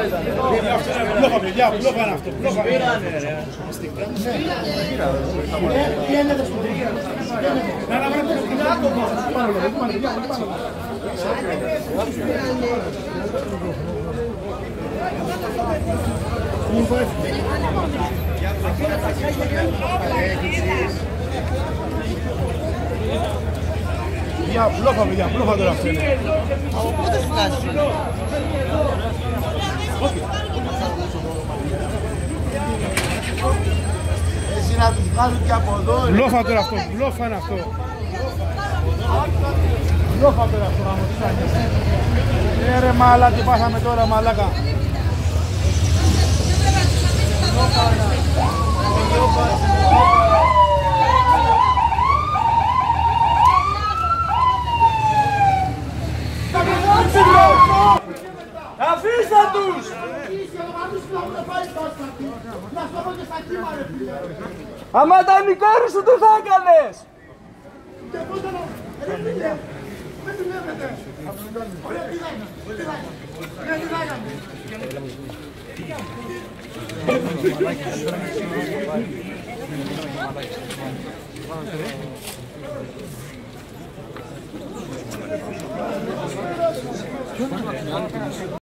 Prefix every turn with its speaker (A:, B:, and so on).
A: Πλόφα, παιδιά, πλόφα είναι αυτό. Παιδιά, πλόφα τώρα αυτό είναι.
B: Από πότε φτάσει. Εσύ να τους βγάλουν και από εδώ.
A: Πλόφα τώρα αυτό, πλόφα είναι αυτό. Πλόφα τώρα αυτό, να μου φτάνει. Ρε μάλα, τι πάθαμε τώρα, μαλάκα.
C: Αφήστε τους! Άμα ήταν η κόρη σου, τι θα έκανες!